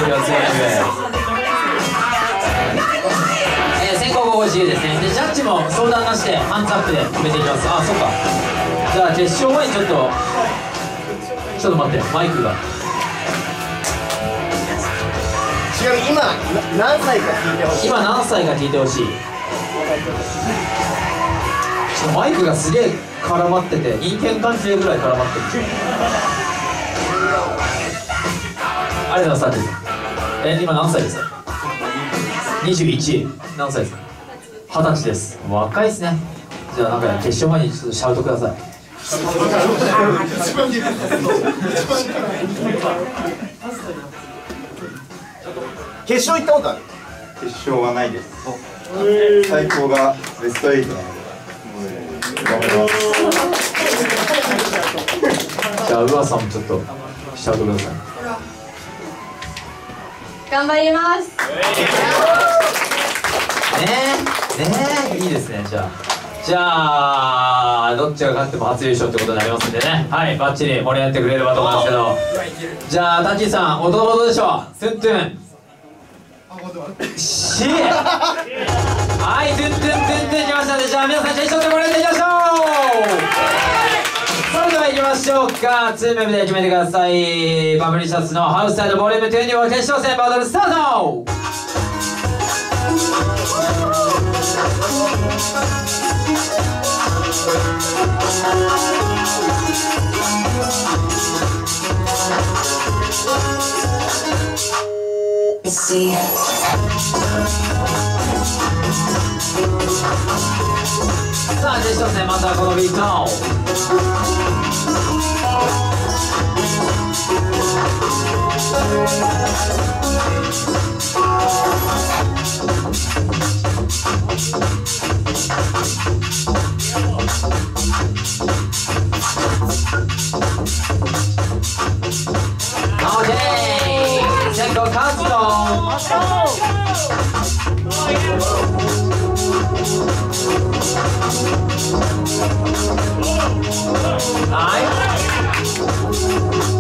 4つ目。先行後攻自由ですね。でジャッジも相談なしでハンズアップで決めていきます。あ、そっか。じゃあ決勝前にちょっと待って、マイクが。 ちなみに今何歳か聞いてほしい。 今何歳か聞いてほしい。マイクがすげえ絡まってて、人間関係ぐらい絡まってる。ありがとうございます。今何歳ですか。21。何歳ですか。20歳です。若いですね。じゃあなんか決勝前にちょっとシャウトください。 決勝行ったことある。 決勝はないです。最高がベスト8なので頑張ります。 じゃあ、うわさんもちょっとシャウトください。 頑張ります。 いいですね。じゃあどっちが勝っても初優勝ってことになりますんでね。はい、バッチリ盛り上がってくれればと思いますけど。じゃあタッキーさん、音のどうでしょう。トゥントゥンしはい、トゥントゥントゥントゥンきましたね。じゃあ皆さん決勝で盛り上げていきましょう。それではいきましょうか。2メムで決めてください。パブリシャスのハウスサイドボリューム24決勝戦バトルスタート。さあ決勝戦、まずはこのビート。オッケー、先攻カズトン。はい。